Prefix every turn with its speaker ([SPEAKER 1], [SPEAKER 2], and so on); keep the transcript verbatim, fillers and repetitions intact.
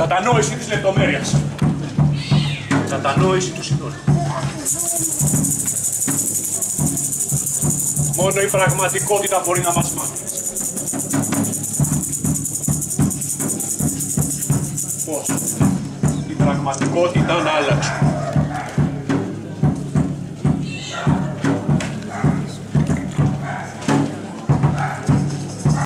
[SPEAKER 1] Κατανόηση της λεπτομέρειας. Κατανόηση του συνόλου. Μόνο η πραγματικότητα μπορεί να μας μάθει. Πώς η πραγματικότητα να άλλαξε.